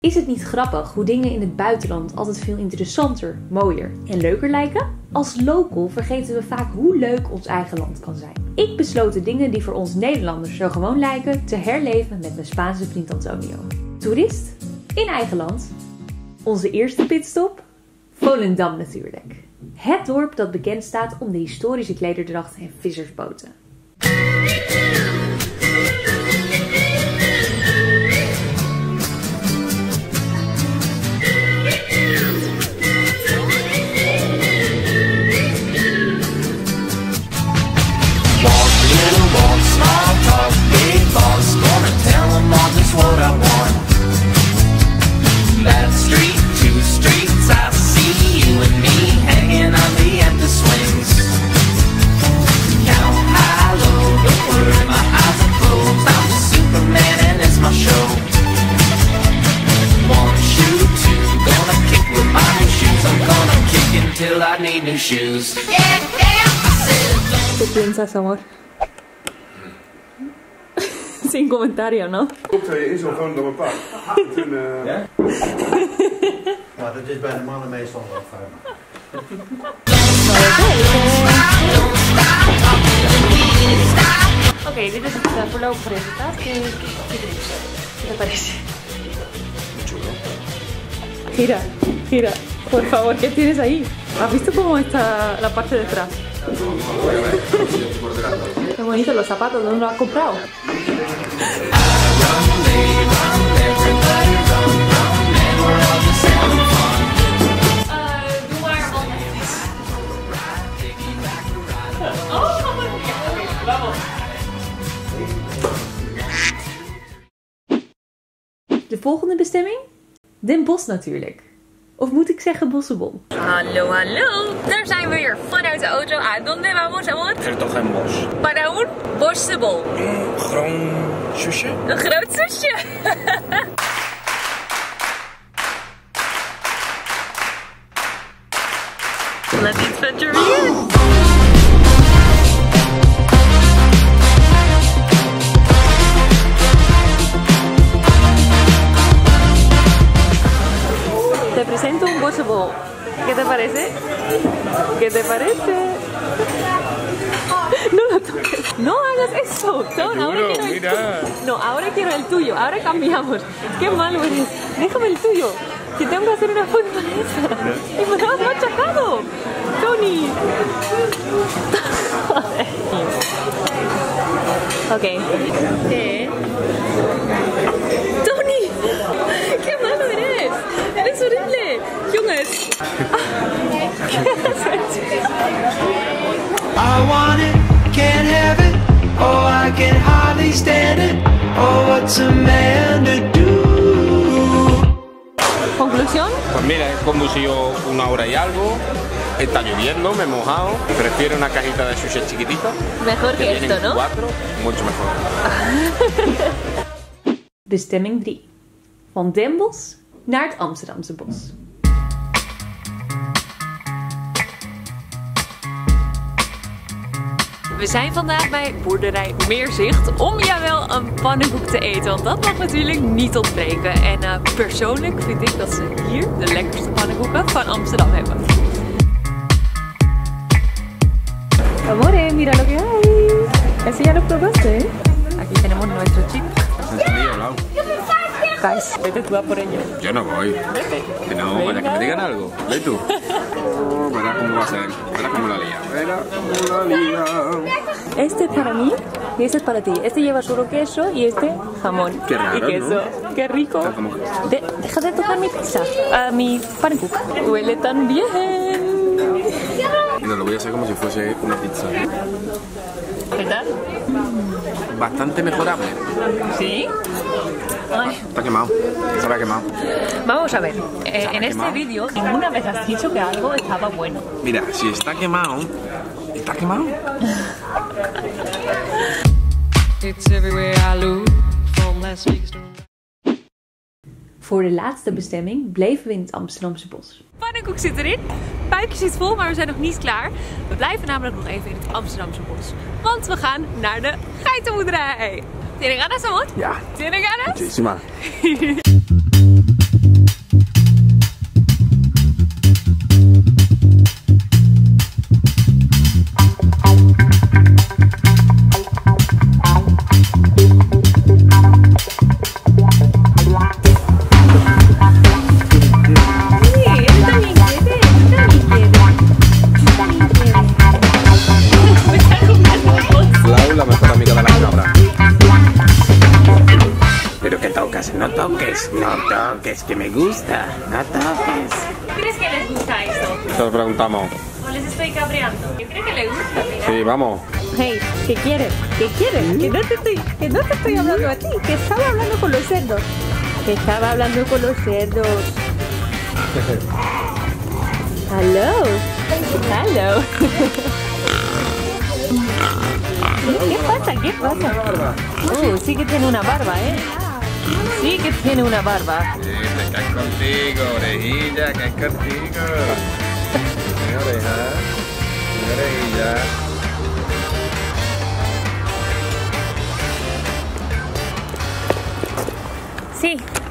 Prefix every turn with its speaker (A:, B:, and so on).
A: Is het niet grappig hoe dingen in het buitenland altijd veel interessanter, mooier en leuker lijken? Als local vergeten we vaak hoe leuk ons eigen land kan zijn. Ik besloot de dingen die voor ons Nederlanders zo gewoon lijken te herleven met mijn Spaanse vriend Antonio. Toerist? In eigen land. Onze eerste pitstop? Volendam natuurlijk. Het dorp dat bekend staat om de historische klederdrachten en vissersboten.
B: I need new shoes.
A: ¿Qué piensas, amor? Sin comentario, ¿no?
C: Komt er is al gewoon door mijn pa.
D: Ja? Nou, dat is bij de mannen meestal wel fijn.
A: Oké, dit is het voorlopige resultaat. ¿Qué te parece? Gira, gira. Por favor, ¿qué tienes ahí? ¿Has visto cómo está la parte de atrás? Qué bonito los zapatos, ¿dónde los has comprado? De volgende bestemming? Den Bosch natuurlijk. Of moet ik zeggen Bossebol? Hallo, hallo. Daar zijn we weer vanuit de auto. ¿A dónde vamos, amor?
E: Hertog Bosch.
A: Para un Bossebol.
E: Een groot zusje.
A: Een groot zusje. Let's adventure begin. Te presento un Bossebol. ¿Qué te parece? ¿Qué te parece? No lo toques. No hagas eso. Ahora quiero el tuyo. No, ahora quiero el tuyo. Ahora cambiamos. Qué malo eres. Déjame el tuyo. Que tengo que hacer una foto de esa. Y me lo has machacado. Tony. Ok. Tony. Qué malo eres. Eres horrible. Jongens.
B: I want it, can't have it. Oh, I can hardly stand it. Oh, what's a man to do?
A: ¿Conclusión?
E: Pues mira, he conducido 1 hora y algo. Está lloviendo, me he mojado. Prefiero una cajita de sushi chiquitita.
A: Mejor que esto, ¿no?
E: 4, mucho mejor.
A: Bestemming 3. Van Den Bosch naar het Amsterdamse bos. We zijn vandaag bij boerderij Meerzicht om jawel een pannenkoek te eten, want dat mag natuurlijk niet ontbreken. En persoonlijk vind ik dat ze hier de lekkerste pannenkoeken van Amsterdam hebben. Amore, mira lo que hay. Ese ya lo probaste, ¿eh? Aquí tenemos nuestro chip. Guys, vete tú a por ello.
E: Yo no voy.
A: Vete.
E: Que no, para que me digan algo. Ve tú. Oh, verás cómo va a ser. Verás cómo la lía. Verás cómo la lía.
A: Este es para mí y este es para ti. Este lleva solo queso y este jamón.
E: Qué raro,
A: y queso.
E: ¿no?
A: Qué rico.
E: Está como-
A: Deja de tocar mi pizza. Mi pannenkoek. Huele tan bien.
E: No, lo voy a hacer como si fuese una pizza.
A: ¿Qué tal?
E: Bastante mejorable.
A: ¿Sí? Ay.
E: Está quemado. Se ha quemado.
A: Vamos a ver. En este
E: quemado?
A: vídeo ninguna vez has dicho que algo estaba bueno.
E: Mira, si está quemado. ¿Está quemado?
F: It's everywhere I look, from Las Vegas to...
A: Voor de laatste bestemming bleven we in het Amsterdamse bos. Pannenkoek zit erin, buikje zit vol, maar we zijn nog niet klaar. We blijven namelijk nog even in het Amsterdamse bos. Want we gaan naar de geitenboerderij. ¿Tienen ganas, amor?
E: Ja.
A: ¿Tienen ganas?
E: Muchísima. toques, que me gusta. No toques.
A: ¿Crees que les gusta esto?
E: Te lo preguntamos.
A: ¿O les estoy cabreando? Yo creo que les gusta, mira.
E: Sí, vamos.
A: Hey, ¿qué quieres? ¿Qué quieres? Que no te estoy hablando a ti, que estaba hablando con los cerdos. Que estaba hablando con los cerdos. Hello. Hello. ¿Qué pasa? ¿Qué pasa? Sí que tiene una barba, ¿eh? Sí que tiene una barba.
E: Sí, te caes contigo, orejilla, caes contigo. Mi oreja, mi orejilla.
A: Sí,